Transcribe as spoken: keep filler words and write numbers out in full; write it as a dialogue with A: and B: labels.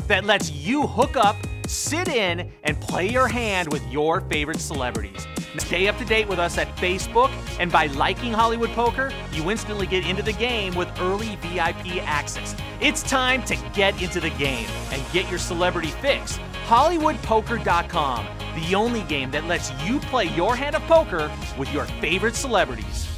A: that lets you hook up, sit in, and play your hand with your favorite celebrities. Stay up to date with us at Facebook, and by liking Hollywood Poker, you instantly get into the game with early V I P access. It's time to get into the game and get your celebrity fix. Hollywood Poker dot com, the only game that lets you play your hand of poker with your favorite celebrities.